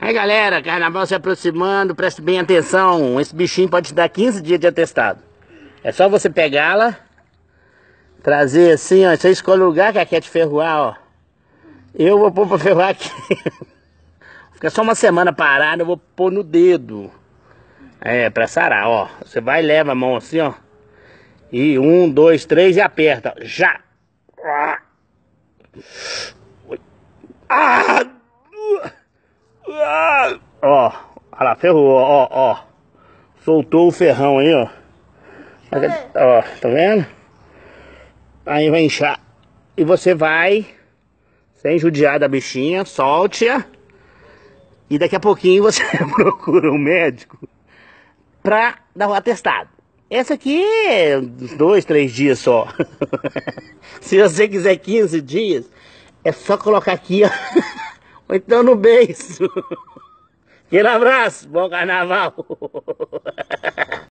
Aí galera, carnaval se aproximando, preste bem atenção. Esse bichinho pode te dar 15 dias de atestado. É só você pegá-la, trazer assim, ó. Você escolhe o lugar que ela quer te ferroar, ó. Eu vou pôr pra ferroar aqui. Fica só uma semana parado, eu vou pôr no dedo. É, pra sarar, ó. Você vai e leva a mão assim, ó. E 1, 2, 3 e aperta. Já! Ah! Ó, olha lá, ferrou, ó. Soltou o ferrão aí, ó. Ó, tá vendo? Aí vai inchar. E você vai, sem judiar da bichinha, solte-a. E daqui a pouquinho você procura um médico pra dar um atestado. Essa aqui é uns 2, 3 dias só. Se você quiser 15 dias, é só colocar aqui, ó. Ou então no beiço. Aquele abraço, bom carnaval.